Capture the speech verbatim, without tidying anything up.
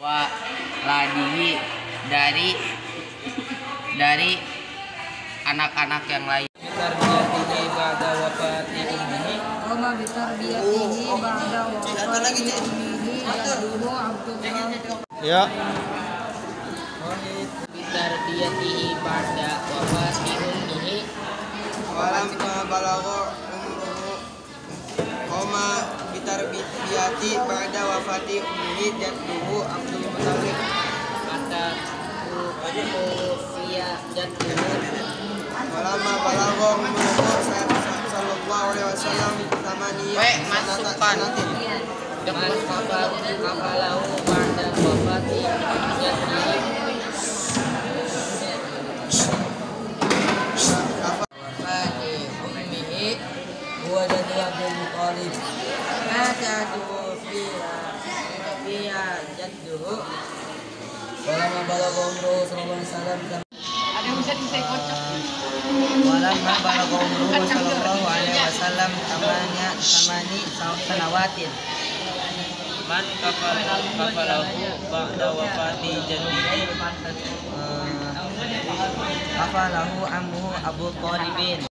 wa ladihi dari dari anak-anak yang lain. Bitarbiyatihi ba'da wafati ummihi Wama bitarbiyatihi ba'da wafati ummihi jadduhu Abdullah. Ya. Bitarbiyatihi ba'da wafati ummihi walamma balagha umruhu Wama bitarbiyati ba'da wafati ummihi jadduhu Abdul Muthalib. kata ufiya jadduhu Walamma balagha umruhu sallallahu alaihi wasallam tamani Weh, masukkan. Mas kafalahu ba'da wafati jaddihi wafati ummihi huwa jaddu Abdul Muthalib. kata ufiya ufiya jadduhu Walamma balagha umruhu sallallahu alaihi wasallam Ada yang bisa disai kocok. Walamma balagha umruhu sallallahu alaihi wasallam tamanya tamani sanawatin. Man kafalahu ba'da wafati jaddihi Kafalahu ammuhu Abu Thalibin.